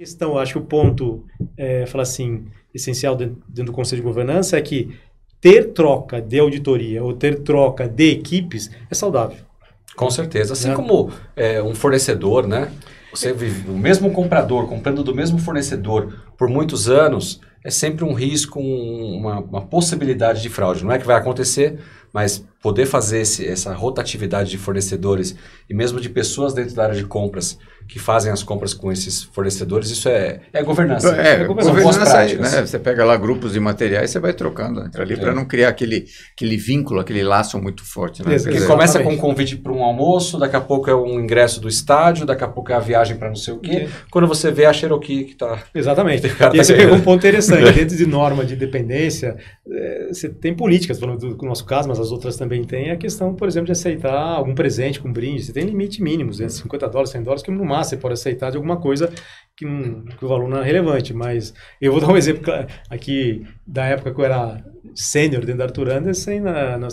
Questão, acho que o ponto, falar assim, essencial dentro do Conselho de Governança é que ter troca de auditoria ou ter troca de equipes é saudável. Com certeza. Assim como um fornecedor, né? Você vive, o mesmo comprador comprando do mesmo fornecedor por muitos anos, é sempre um risco, uma possibilidade de fraude. Não é que vai acontecer, mas poder fazer essa rotatividade de fornecedores e mesmo de pessoas dentro da área de compras que fazem as compras com esses fornecedores, isso é governança. Governança aí, né? Você pega lá grupos de materiais e você vai trocando entre ali para não criar aquele vínculo, aquele laço muito forte. Né? Porque começa com um convite para um almoço, daqui a pouco é um ingresso do estádio, daqui a pouco é a viagem para não sei o quê. Quando você vê a Cherokee que está... Exatamente. E aí você pegou um ponto interessante. Dentro de norma de dependência, você tem políticas, falando do nosso caso, mas as outras também têm, a questão, por exemplo, de aceitar algum presente com brinde. Você tem limite mínimo, $50, $100, que no máximo você pode aceitar de alguma coisa que o valor não é relevante. Mas eu vou dar um exemplo aqui da época que eu era sênior dentro da Arthur Andersen,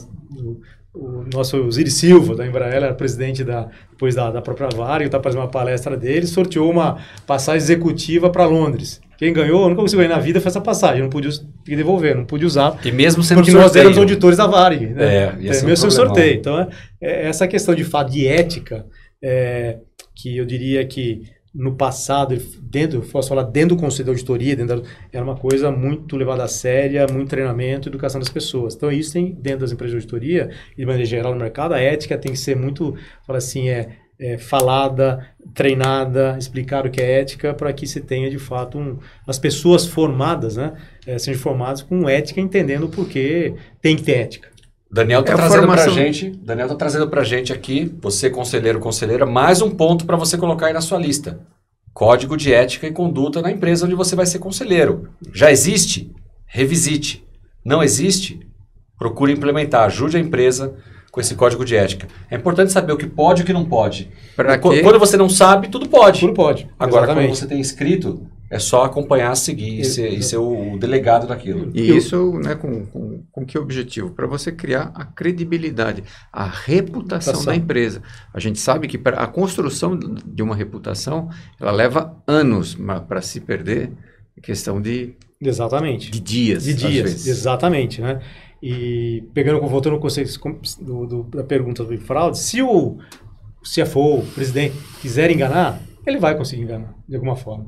o nosso Osiris Silva, da Embraer, era presidente depois da própria Varig, eu estava fazendo uma palestra dele, sorteou uma passagem executiva para Londres. Quem ganhou, eu nunca consegui ganhar na vida, foi essa passagem. Eu não pude devolver, não pude usar. E mesmo sendo porque sorteio, nós éramos auditores da Varig. Né? Mesmo sem sorteio. Então, essa questão de fato de ética, que eu diria que no passado, posso falar dentro do Conselho de Auditoria, era uma coisa muito levada a séria, muito treinamento e educação das pessoas. Então, isso tem dentro das empresas de auditoria, e de maneira geral no mercado, a ética tem que ser muito, assim, falada, treinada, explicar o que é ética, para que se tenha, de fato, as pessoas formadas, né, sejam formadas com ética, entendendo o porquê tem que ter ética. Daniel está trazendo para a gente aqui, você conselheiro, conselheira, mais um ponto para você colocar aí na sua lista. Código de ética e conduta na empresa onde você vai ser conselheiro. Já existe? Revisite. Não existe? Procure implementar. Ajude a empresa com esse código de ética. É importante saber o que pode e o que não pode. Quando você não sabe, tudo pode. Tudo pode. Agora, quando você tem escrito, é só acompanhar, seguir e ser o delegado daquilo. E isso, né, com que objetivo? Para você criar a credibilidade, a reputação da empresa. A gente sabe que a construção de uma reputação, ela leva anos para se perder, em questão de dias. De dias, exatamente, né? E voltando ao conceito da pergunta do fraude, se o CFO, o presidente, quiser enganar, ele vai conseguir enganar, de alguma forma.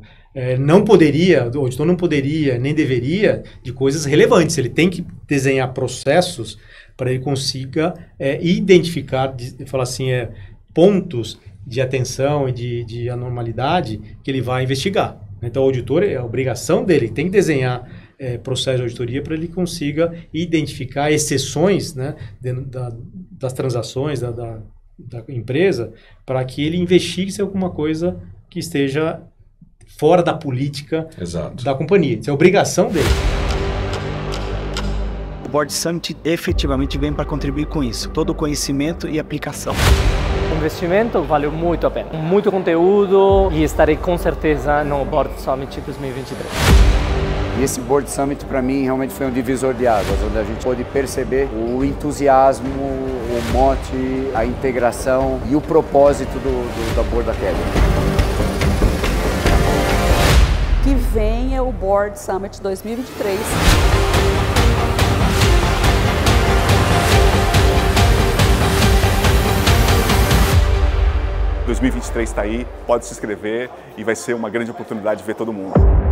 O auditor não poderia, nem deveria, de coisas relevantes. Ele tem que desenhar processos para ele consiga identificar, falar assim, pontos de atenção e de anormalidade que ele vai investigar. Então, o auditor, a obrigação dele, tem que desenhar processo de auditoria para ele consiga identificar exceções, né, dentro das transações da empresa, para que ele investigue se é alguma coisa que esteja fora da política da companhia. Isso é obrigação dele. O Board Summit efetivamente vem para contribuir com isso. Todo o conhecimento e aplicação. O investimento valeu muito a pena. Muito conteúdo e estarei com certeza no Board Summit 2023. E esse Board Summit para mim realmente foi um divisor de águas, onde a gente pôde perceber o entusiasmo, o mote, a integração e o propósito da Board Academy. Que venha o Board Summit 2023. 2023 está aí, pode se inscrever e vai ser uma grande oportunidade de ver todo mundo.